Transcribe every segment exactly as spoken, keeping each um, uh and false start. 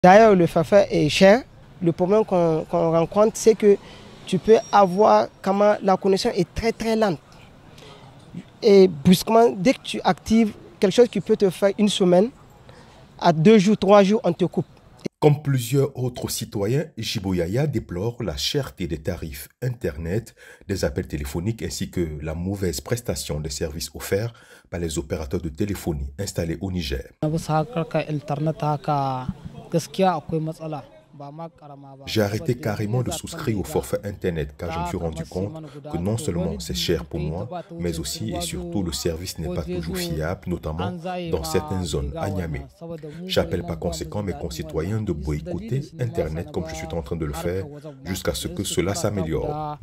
D'ailleurs, le forfait est cher. Le problème qu'on qu'on rencontre, c'est que tu peux avoir comment la connexion est très très lente. Et brusquement, dès que tu actives quelque chose qui peut te faire une semaine, à deux jours, trois jours, on te coupe. Comme plusieurs autres citoyens, Djibo Yaya déplore la cherté des tarifs Internet, des appels téléphoniques ainsi que la mauvaise prestation des services offerts par les opérateurs de téléphonie installés au Niger. J'ai arrêté carrément de souscrire au forfait Internet car je me suis rendu compte que non seulement c'est cher pour moi, mais aussi et surtout le service n'est pas toujours fiable, notamment dans certaines zones à Niamey. J'appelle par conséquent mes concitoyens de boycotter Internet comme je suis en train de le faire jusqu'à ce que cela s'améliore.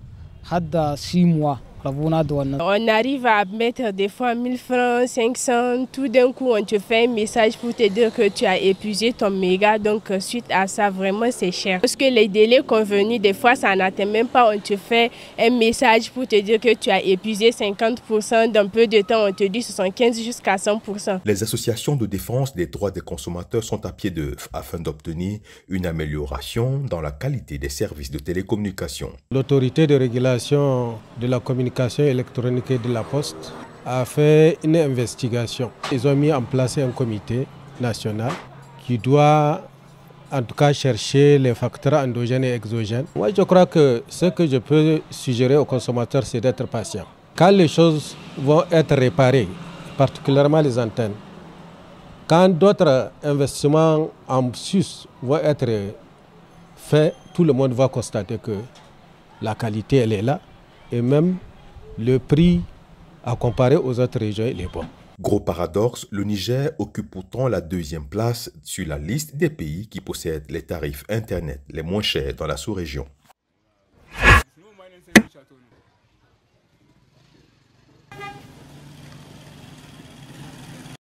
On arrive à mettre des fois mille francs, cinq cents, tout d'un coup on te fait un message pour te dire que tu as épuisé ton méga, donc suite à ça vraiment c'est cher. Parce que les délais convenus, des fois ça n'atteint même pas, on te fait un message pour te dire que tu as épuisé cinquante pour cent, d'un peu de temps on te dit soixante-quinze jusqu'à cent pour cent. Les associations de défense des droits des consommateurs sont à pied d'œuvre afin d'obtenir une amélioration dans la qualité des services de télécommunication. L'autorité de régulation de la communication électronique et de la Poste a fait une investigation. Ils ont mis en place un comité national qui doit en tout cas chercher les facteurs endogènes et exogènes. Moi je crois que ce que je peux suggérer aux consommateurs, c'est d'être patient. Quand les choses vont être réparées, particulièrement les antennes, quand d'autres investissements en sus vont être faits, tout le monde va constater que la qualité elle est là et même le prix à comparer aux autres régions il est bon. Gros paradoxe, le Niger occupe pourtant la deuxième place sur la liste des pays qui possèdent les tarifs Internet les moins chers dans la sous-région.